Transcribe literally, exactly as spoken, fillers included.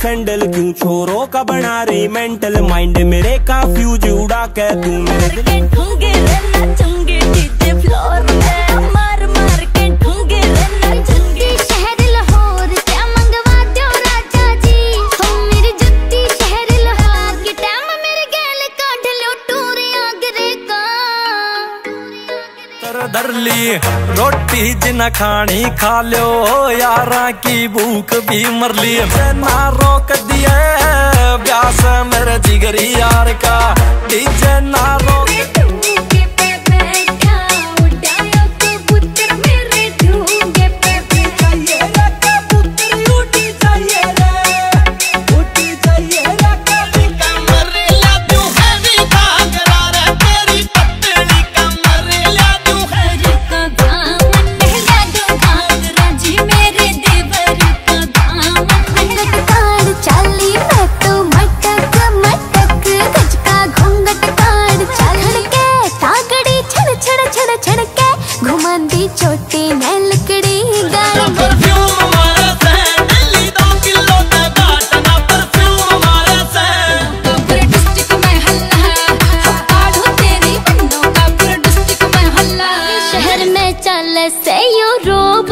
Sandal, क्यों छोरों का बना रही मेंटल। माइंड मेरे का फ्यूज उड़ा के तू मेरे धर ली रोटी जिना खानी खा लो, यारा की भूख भी मर ली। ना रोक दिए ब्यास मेरे जिगरी यार का, डीजे ना रोक। घुमांदी छोटी ने लकड़ी गाड़ी, परफ्यूम हमारे सैंडली दो किलो ते बाटना, परफ्यूम हमारे पूरे डिस्ट्रिक्ट में हल्ला है, आड़ू तेरी बन्नों का पूरे डिस्ट्रिक्ट में हल्ला। शहर में चले से यूरोप